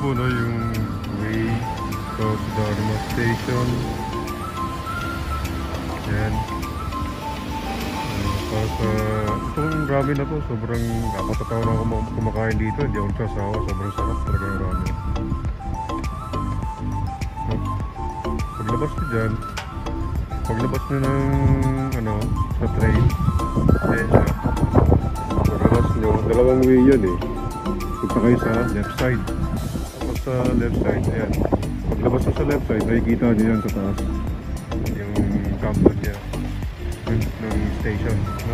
po, no, yung way to Dharma Station. Yan. Itong ramen na to, sobrang napatatawa na ako kumakain dito. Hindi ako nagsasawa, sobrang sarap talaga yung ramen. No? Paglabas nyo dyan, paglabas nyo ng sa train, ayan siya. Paglabas nyo, dalawang way yan eh. Punta kayo sa left side. Tapos sa left side, ayan. Paglabas nyo sa left side, nakikita nyo yan sa taas. Yung camera niya ng station, no?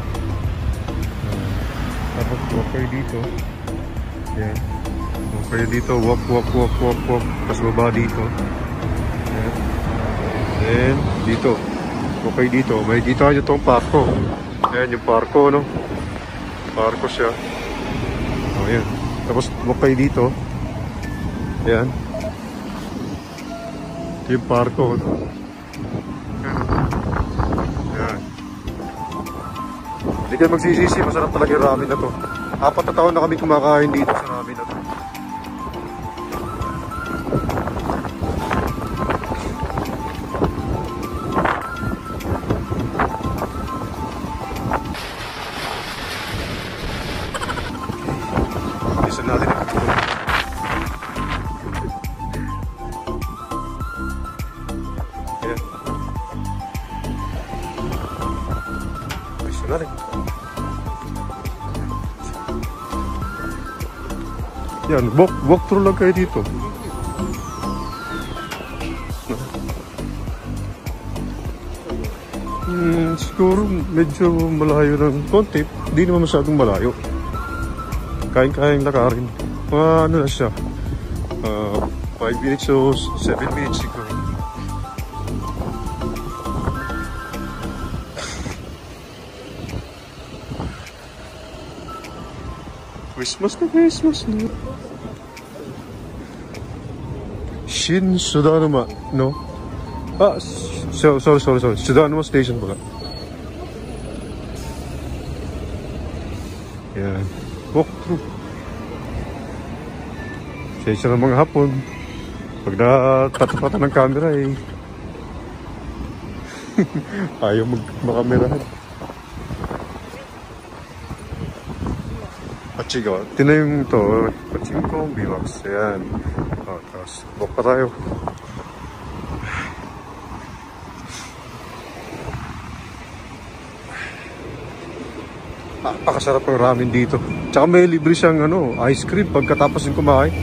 Tapos walk kayo dito. Ayan. Walk kayo dito, walk. Tapos baba dito. Ayan. Then dito. Walk kayo dito. Makikita nyo itong parko. Ayan yung parko, no? Parko siya. O, ayan. Tapos walk kayo dito. Ayan. Ito yung parko, no? Ayan. Hindi kayo magsisisi, masarap talaga yung ramen na to. 4 na taon na kami kumakain dito sa ramen na to. Listen natin yung ito. Ayan. Listen natin. Yan, walk through lang kayo dito. Siguro medyo malayo ng konti. Hindi naman masyadong malayo. Kain-kain lakarin. Ano na siya? 5 minutes o 7 minutes siguro. Christmas na. Shin Sudanuma, no? Sorry. Sudanuma Station pala. Yan. Walk through. Sa ng mga hapon. Pag natatapatan ng camera eh. Ayaw makamerahan. Pachigo. Tinayong ito. Pachinko, biwax. Ayan. Tapos walk pa tayo. Napakasarap ng ramen dito. Tsaka may libre siyang ice cream pagkatapos yung kumain.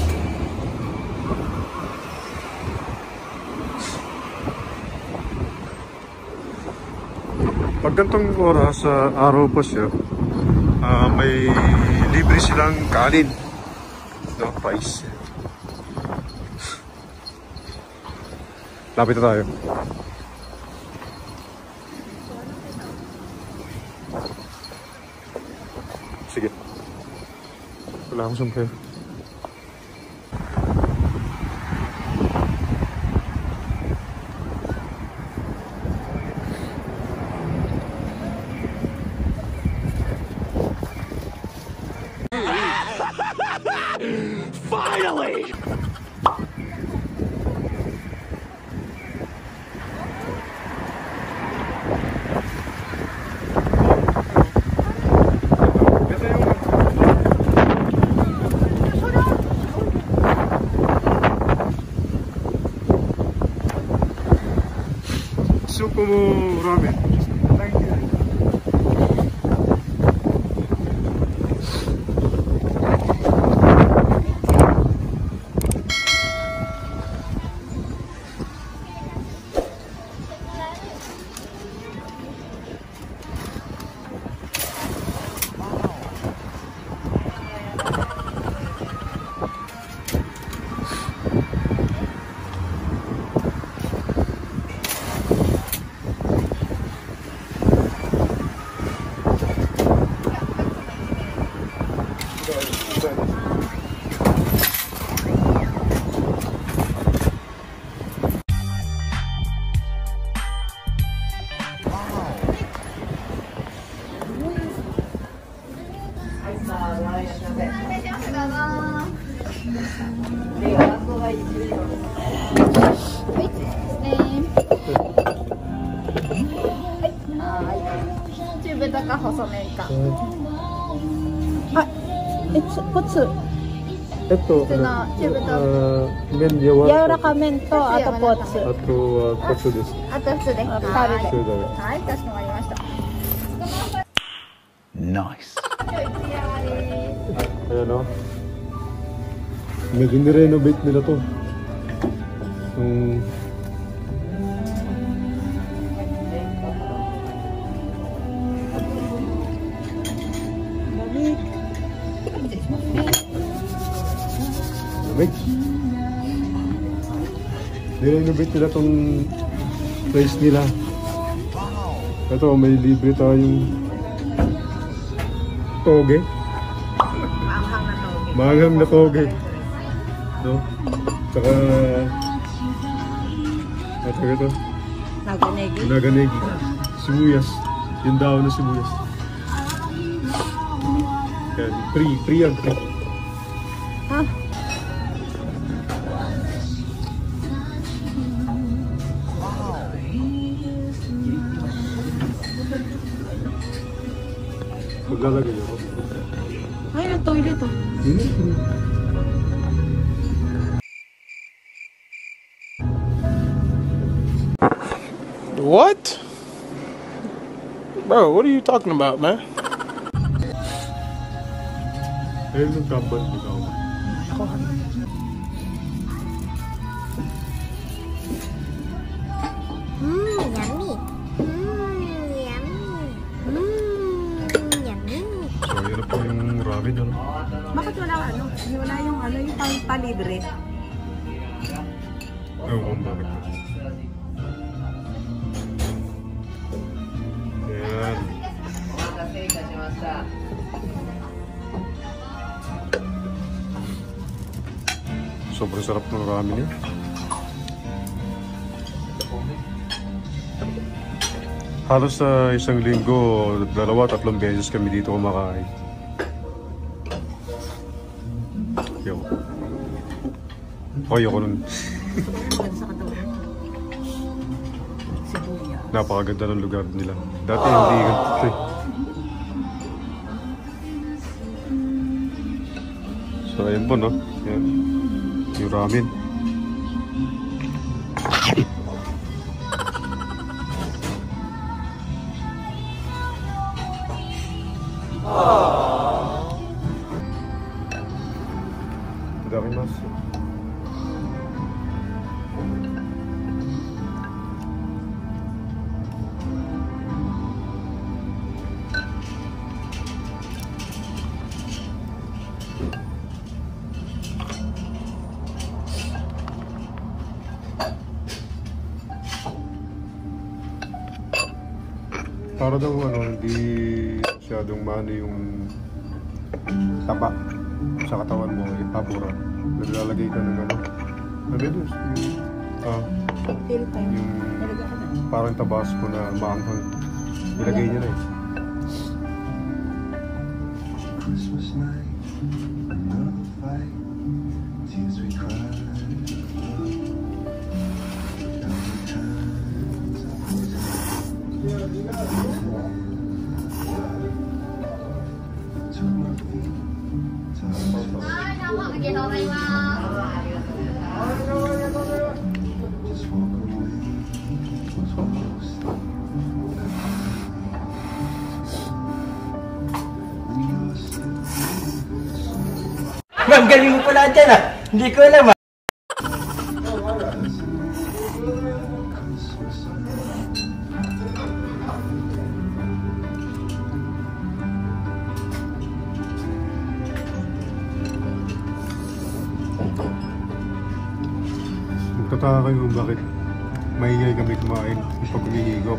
Pag gantong oras sa araw pa siya, may libre silang kanin. No, rice. Lapit na tayo. Sige. Wala akong sumpay. Finally! Sukumo ramen. 中太か細麺か。 ポツ。 Ito, men yawa. 柔らか麺と、あとポツ。 Ato, katsu desu. あと普通で。は二人で。 So that. い、かしこまりました。 Nice. Ayan o. Medyo nirenovate nila to. Lamig. Nirenovate nila tong place nila. Ito, may libre tayong toge. Maanghang na toge. No? Tsaka at saka ito, Naganegi. naganegi. Sibuyas. Yung daon na sibuyas. Yan. Free yan. Free. Ah. Maglalagay ako. Ay, ang toilet to. What? Bro, what are you talking about, man? Ayun yung kapal ikaw. Yummy. Yummy. So, yun na po yung ramen. Ano? Bakit wala yung palibre? Ewan ko bakit. Ayan. Sobrang sarap ng ramen niya. Halos sa isang linggo, 2-3 beses kami dito kumakain. Ayoko. Ayoko nun. Napakaganda ng lugar nila. Dati hindi ganito eh. So ayan po no. Ayan. Yung ramen. Itadakimasu. Para daw hindi masyadong mano yung taba sa katawan mo, itabura. Naglalagay ka ng ano yun? Feel time. Yung parang tabasco na maanghang. Ilagay niya na eh. Christmas night, another fight, tears we cried. Just walk away, was almost Ma'am, galing mo pala dyan ah. Hindi ko alam ah. Magtataka kayo kung bakit maingay kami kumain pag humihigop.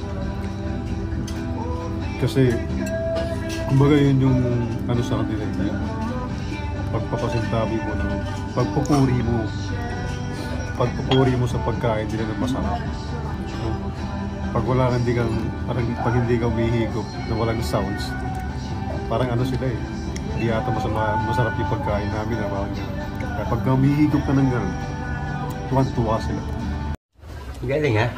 Kasi, kumbaga yun yung ano sa kanila eh. Pagpapasintabi mo na pagpupuri mo sa pagkain nila ng masarap. Pag wala hindi kang, parang pag hindi ka umihigop na walang sounds, parang ano sila eh. Hindi ata masarap yung pagkain namin na parang Kaya pag humihigop ka ng gano'n, tuwan-tuwa sila. Galing ha?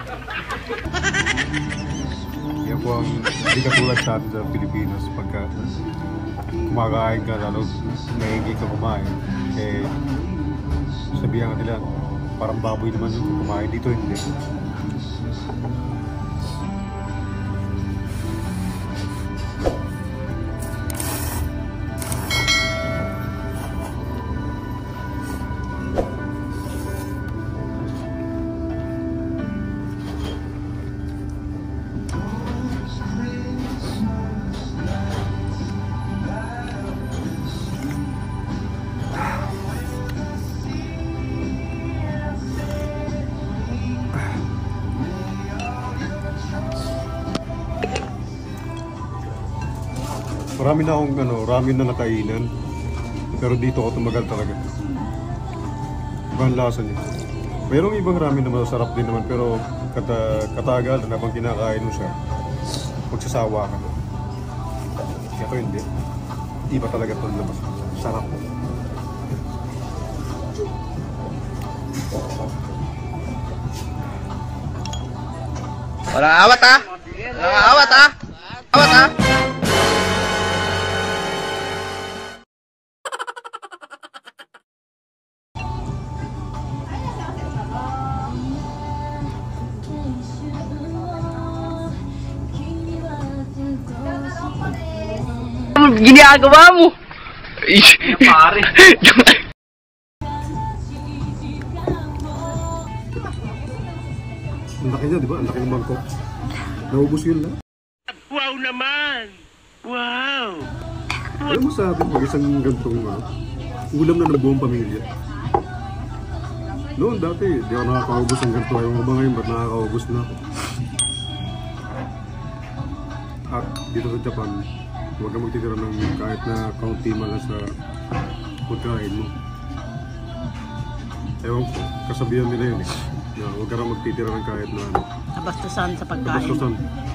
Kaya po ang hindi katulad sa atin sa Pilipinas, pagka kumakain ka, lalo nahihigit ka kumain, eh sabihan ka nila, parang baboy naman yung kumain dito, hindi. Marami na akong ramen na nakainan. Pero dito ako tumagal talaga. Ibang lasa niya. Mayroong ibang ramen na masarap din naman, pero katagal na habang kinakain mo siya, magsasawa ka na. Ito hindi. Iba talaga ito labas. Sarap. Walang awat ha? Walang awat ha? Awat ha? Ginagawa mo? Pare. Ang laki niya, di ba? Ang laki ng mangkok. Naubos yun lang. Wow naman! Wow! Alam mo sa atin, mag isang gantong ulam na ng buong pamilya. Noon dati, di ako nakakaubos ng ganito. Ayaw ko ba ngayon, ba't nakakaubos na ako? At dito sa Japan, huwag kang magtitira ng kahit na kaunti man lang sa pagkain mo. Ewan ko, kasabihan nila yun eh. Na huwag ka lang magtitira ng kahit na Nabastusan sa pagkain. nabastusan.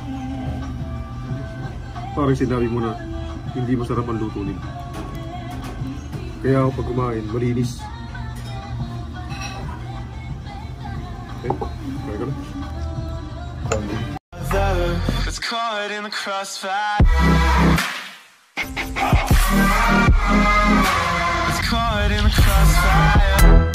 Parang sinabi mo na hindi masarap ang luto nila. Kaya ako pag kumain, malinis. Okay, kaya ka na. It's caught in the crossfire. It's caught in the crossfire.